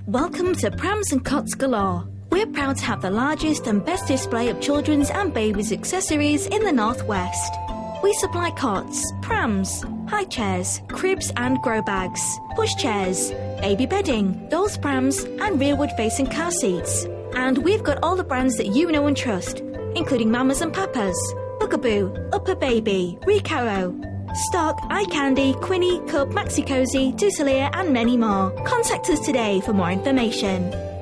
Welcome to Prams and Cots Galore. We're proud to have the largest and best display of children's and babies' accessories in the Northwest. We supply cots, prams, high chairs, cribs and grow bags, push chairs, baby bedding, dolls prams and rearward-facing car seats. And we've got all the brands that you know and trust, including Mamas and Papas, Bugaboo, Upper Baby, Recaro, Stock, Eye Candy, Quinny, Cub, Maxi Cozy, Dusalier and many more. Contact us today for more information.